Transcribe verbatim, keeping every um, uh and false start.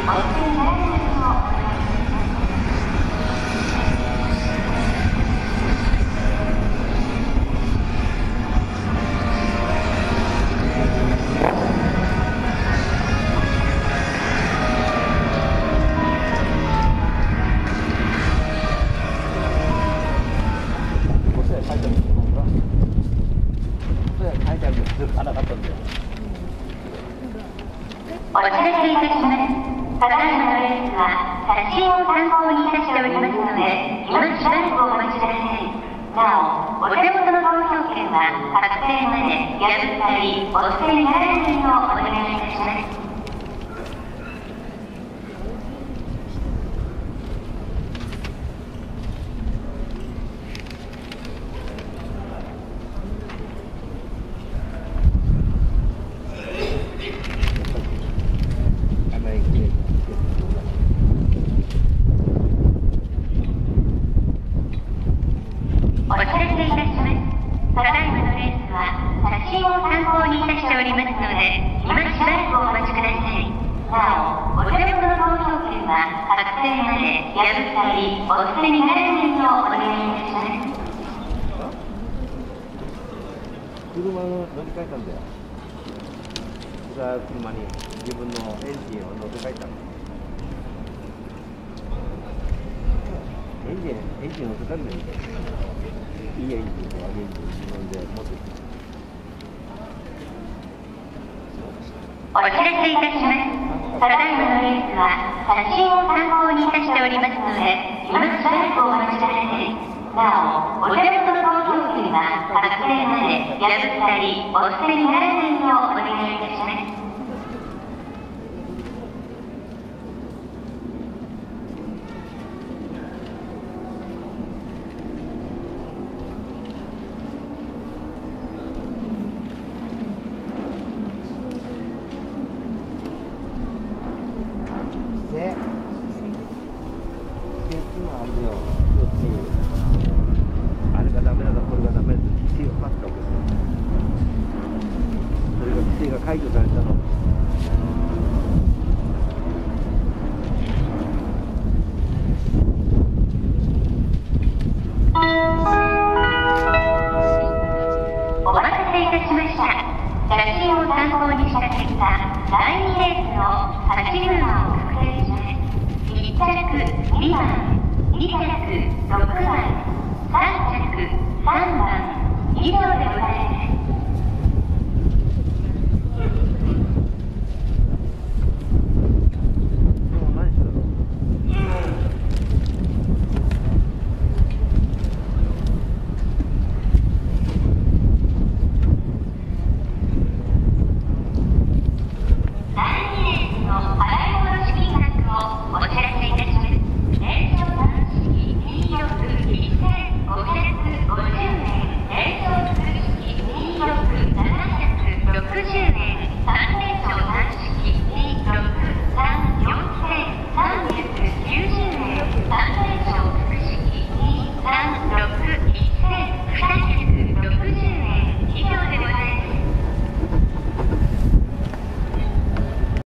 お知らせいたします。ただいまのレースは写真を参考にいたしておりますので、今しばらくお待ちください。なお、お手元の投票券は確定まで破ったりお捨てにならないようお願いいたします。お知らせいたします。ただいまのレースは写真を参考にいたしておりますので、今しばらくお待ちください。なお、お手元の投票券は確定まで破ったりお捨てにならないようお願いいたします。 車を乗り換えたんだよ。それは車に自分のエンジンを乗り換えたの。エンジン、エンジン乗せたんだよ。いいエンジンと悪いエンジン自分で持ってきた。 お知らせいたします。ただいまのレースは写真を参考にいたしておりますので、今しばらくお待ちください。なお、お手元の投票券は確定まで破ったりお捨てにならないようお願いいたします。 で、ケースもあるよ。よっつ。あれがダメだ、これがダメだって規制がかかったわけですよ。それが規制が解除されたの。 お待たせいたしました。写真を参考にした結果、だいにレースのはち馬を確定します。いっ着にばん、に着ろくばん、さん着さんばん以上でございます。